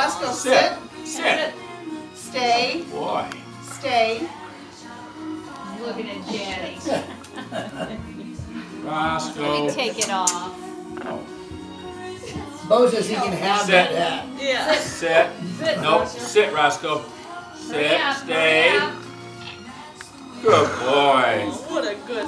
Roscoe, Sit. sit. Sit. Stay. Boy. Stay. Looking at Jenny. Roscoe. Let me take it off. No. Bo says he can have Sit. that hat. Yeah. Sit. Sit, Nope. Roscoe. Sit, Roscoe. Hurry Sit. up, Stay. hurry up. Good boy. What a good